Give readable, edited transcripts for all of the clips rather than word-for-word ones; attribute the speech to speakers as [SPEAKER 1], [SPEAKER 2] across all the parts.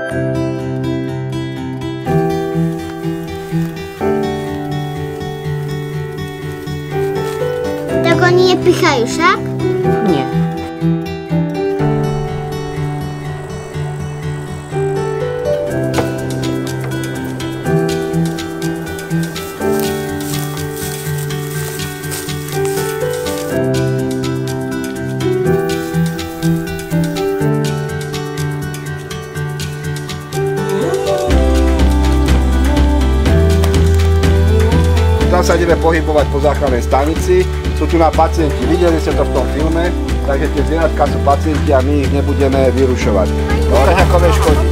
[SPEAKER 1] Tak oni nie pychają, tak?
[SPEAKER 2] Nie.
[SPEAKER 3] Tam sa ideme pohybovať po záchrannej stanici. Sú tu na pacienti, videli ste to v tom filme, takže tie zvieratka sú pacienti a my ich nebudeme vyrušovať. Oreňakové škodí.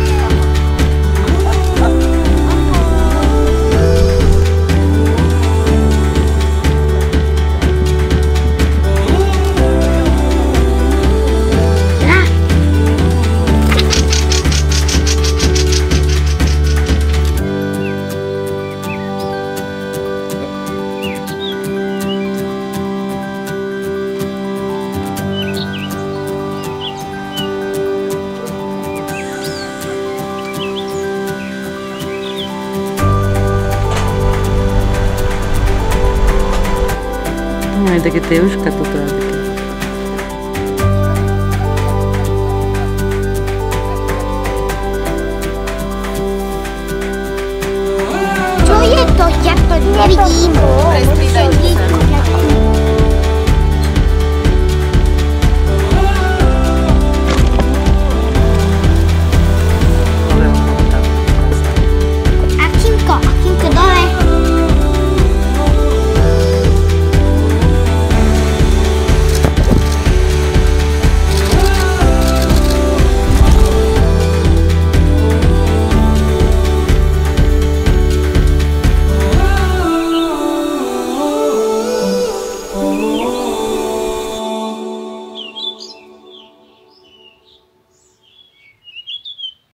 [SPEAKER 2] No, je také tie uška toto.
[SPEAKER 1] Čo je to? Ja to nevidím.
[SPEAKER 2] Prespýtajte sa.